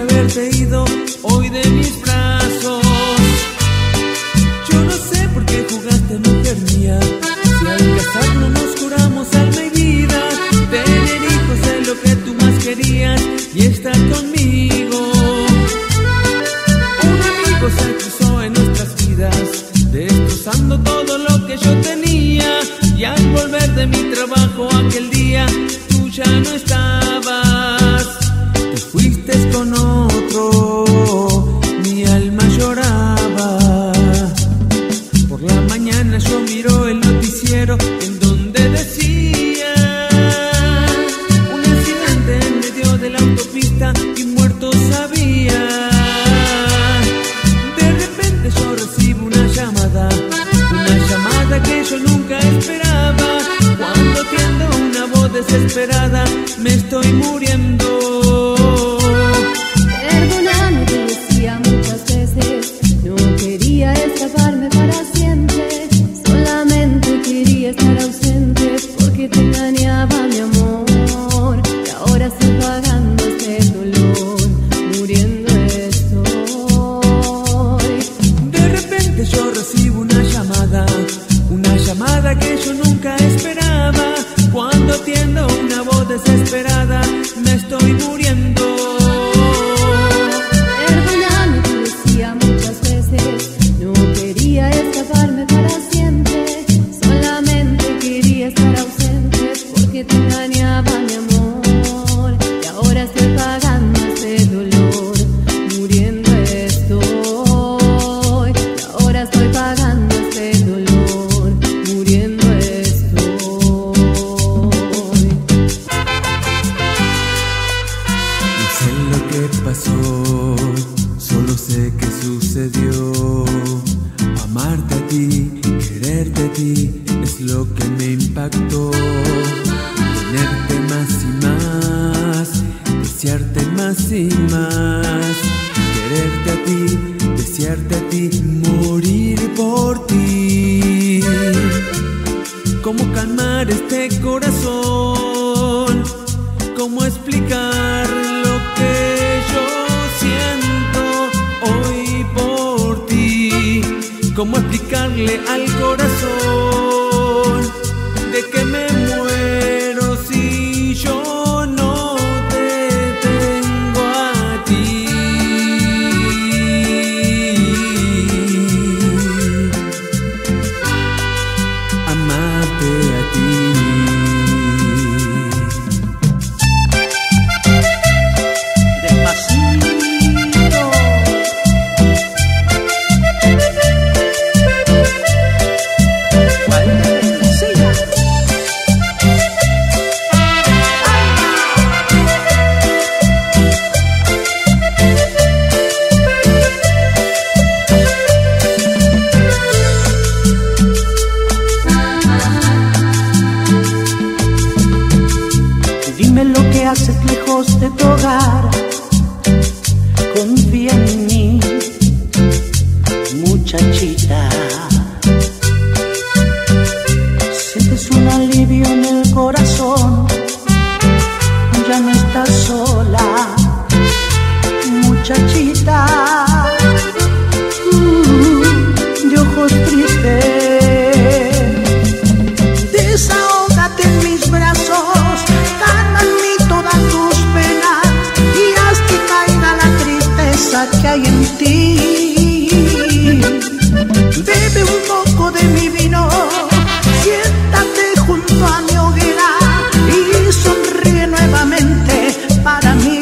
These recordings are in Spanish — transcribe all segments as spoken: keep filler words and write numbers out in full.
haberte ido hoy de mis brazos. Yo no sé por qué jugaste, mujer mía, si al casarnos nos juramos alma y vida, tener hijos es lo que tú más querías y estar conmigo. Un amigo se cruzó en nuestras vidas, destrozando todo lo que yo tenía, y al volver de mi trabajo aquel día tú ya no estabas, te fuiste con otro, mi alma lloraba. Por la mañana yo miro el noticiero en donde decía un accidente en medio de la autopista y muertos había. De repente yo recibo una llamada, una llamada que yo nunca esperaba, cuando atiendo una voz desesperada, me estoy muriendo. Perdóname, te decía muchas veces, no quería escaparme para siempre, solamente quería estar ausente, porque te engañaba mi amor, y ahora estoy pagando este dolor, muriendo estoy. De repente yo recibo una llamada, una llamada que yo nunca esperaba, cuando atiendo una voz desesperada, me estoy muriendo. Perdóname, te decía muchas veces, no quería escaparme para siempre, solamente quería estar ausente, porque te engañaba mi amor, y ahora estoy pagando este dolor, muriendo estoy, y ahora estoy pagando este dolor, muriendo estoy. No sé lo que pasó, solo sé que sucedió. Amarte a ti, quererte a ti, es lo que me impactó. Tenerte más y más, desearte más y más. Quererte a ti, desearte a ti, morir por ti. ¿Cómo calmar este corazón? ¿Cómo explicar lo que yo siento hoy por ti? ¿Cómo explicarle al corazón de que me muero si yo no te tengo a ti? Amarte a ti. Dime lo que haces lejos de tu hogar, confía en mí, muchachita. Sientes un alivio en el corazón, ya no estás sola, muchachita. Uh, de ojos tristes, desahógate en mis brazos, calma en mí todas tus penas y haz que caiga la tristeza que hay en ti. Bebe un poco de mi vino, siéntate junto a mi hoguera y sonríe nuevamente para mí,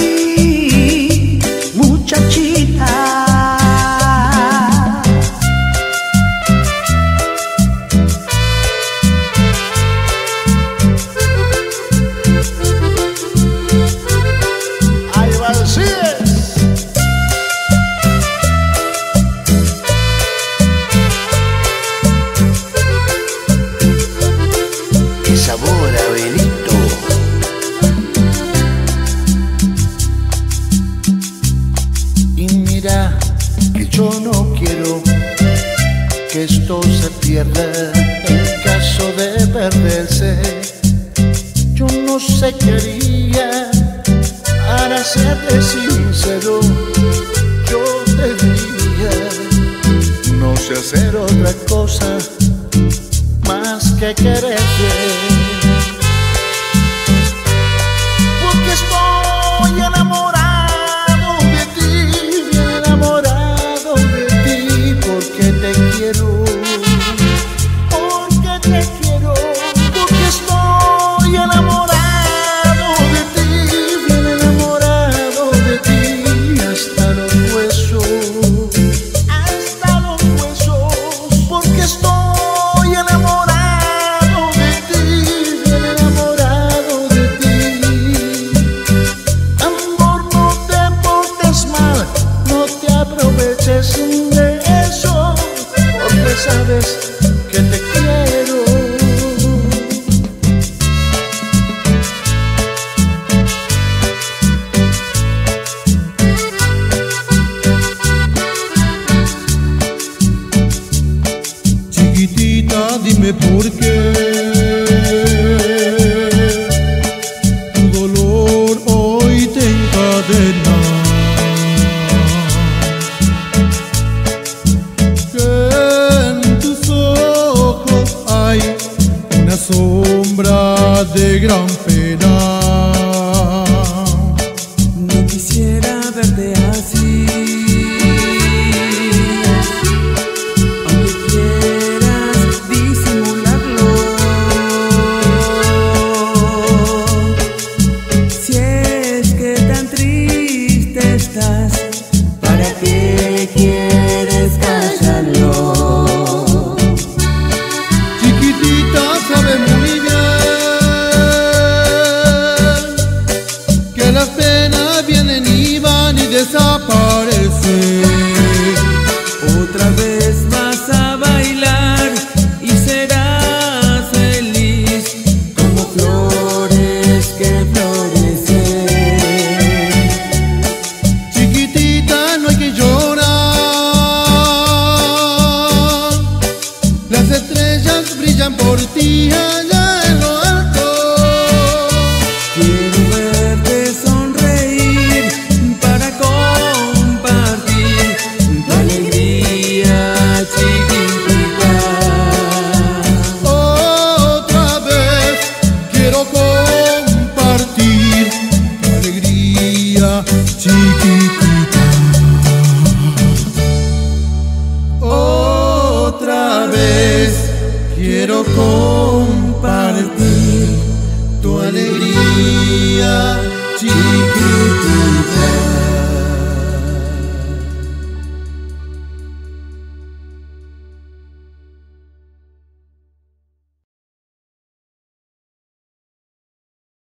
muchachita. esto se pierde en caso de perderse. Yo no sé qué haría Para serte sincero, yo te diría, no sé hacer otra cosa más que quererte, porque estoy enamorado de ti, bien enamorado de ti, porque te quiero, porque te quiero, porque estoy enamorado de ti, bien enamorado de ti, hasta los huesos, hasta los huesos, porque estoy enamorado de ti, bien enamorado de ti. Amor, no te portes mal, no te aproveches de eso, porque sabes que te quiero. Chiquitita, dime por qué tu dolor hoy te encadena, que en tus ojos hay una sombra de gran pena. No quisiera verte así, aunque quieras disimularlo. Si es que tan triste estás, ¿para qué quieres callarlo? Chiquitita, sabe muy bien que las penas vienen y van y desaparecen. Otra vez vas a bailar y serás feliz como flores que florecen. Chiquitita, no hay que llorar, las estrellas brillan por ti allá en lo alto. Quiero verte sonreír para compartir tu alegría, chiquitita. Otra vez quiero compartir tu alegría, chiquitita. Otra vez quiero compartir tu alegría.